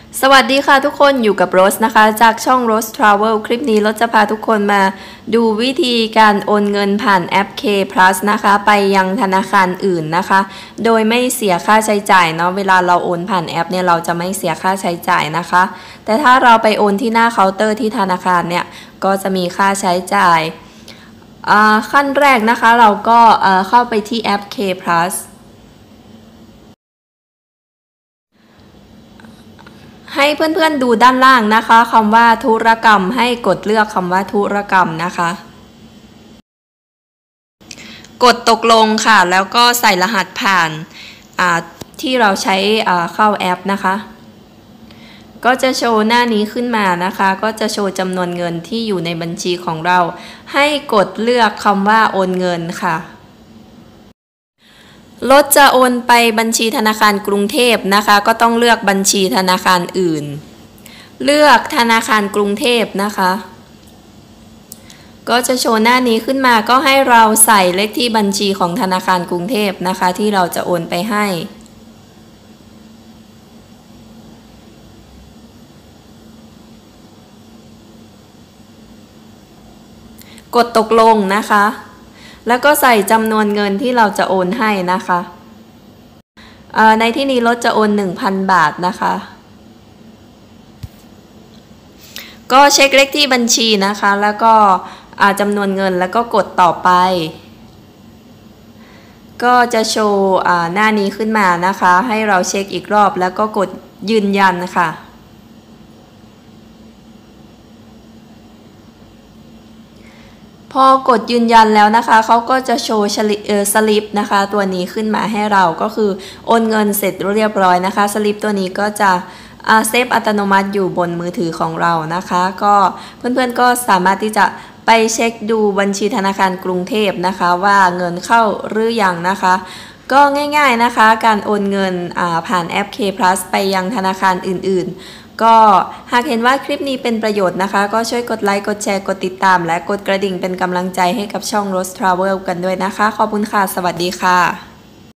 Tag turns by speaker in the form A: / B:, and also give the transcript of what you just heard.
A: สวัสดีค่ะทุกคนอยู่กับโรสนะคะจากช่อง Rose Travel คลิปนี้โรสจะพาทุกคนมาดูวิธีการโอนเงินผ่านแอป K Plus นะคะไปยังธนาคารอื่นนะคะโดยไม่เสียค่าใช้จ่ายเนาะเวลาเราโอนผ่านแอปเนี่ยเราจะไม่เสียค่าใช้จ่ายนะคะแต่ถ้าเราไปโอนที่หน้าเคาน์เตอร์ที่ธนาคารเนี่ยก็จะมีค่าใช้จ่ายขั้นแรกนะคะเราก็เข้าไปที่แอป K Plusให้เพื่อนๆดูด้านล่างนะคะคำว่าธุรกรรมให้กดเลือกคำว่าธุรกรรมนะคะกดตกลงค่ะแล้วก็ใส่รหัสผ่านที่เราใช้เข้าแอปนะคะก็จะโชว์หน้านี้ขึ้นมานะคะก็จะโชว์จำนวนเงินที่อยู่ในบัญชีของเราให้กดเลือกคำว่าโอนเงินค่ะรถจะโอนไปบัญชีธนาคารกรุงเทพนะคะก็ต้องเลือกบัญชีธนาคารอื่นเลือกธนาคารกรุงเทพนะคะก็จะโชว์หน้านี้ขึ้นมาก็ให้เราใส่เลขที่บัญชีของธนาคารกรุงเทพนะคะที่เราจะโอนไปให้กดตกลงนะคะแล้วก็ใส่จำนวนเงินที่เราจะโอนให้นะคะในที่นี้รถจะโอน 1,000 บาทนะคะก็เช็คเลขที่บัญชีนะคะแล้วก็จำนวนเงินแล้วก็กดต่อไปก็จะโชว์หน้านี้ขึ้นมานะคะให้เราเช็คอีกรอบแล้วก็กดยืนยันค่ะพอกดยืนยันแล้วนะคะเขาก็จะโชว์สลิปนะคะตัวนี้ขึ้นมาให้เราก็คือโอนเงินเสร็จเรียบร้อยนะคะสลิปตัวนี้ก็จะเซฟอัตโนมัติอยู่บนมือถือของเรานะคะก็เพื่อนๆก็สามารถที่จะไปเช็คดูบัญชีธนาคารกรุงเทพนะคะว่าเงินเข้าหรือยังนะคะก็ง่ายๆนะคะการโอนเงินผ่านแอป K Plus ไปยังธนาคารอื่นๆก็หากเห็นว่าคลิปนี้เป็นประโยชน์นะคะก็ช่วยกดไลค์กดแชร์กดติดตามและกดกระดิ่งเป็นกำลังใจให้กับช่อง Rose Travel กันด้วยนะคะขอบคุณค่ะสวัสดีค่ะ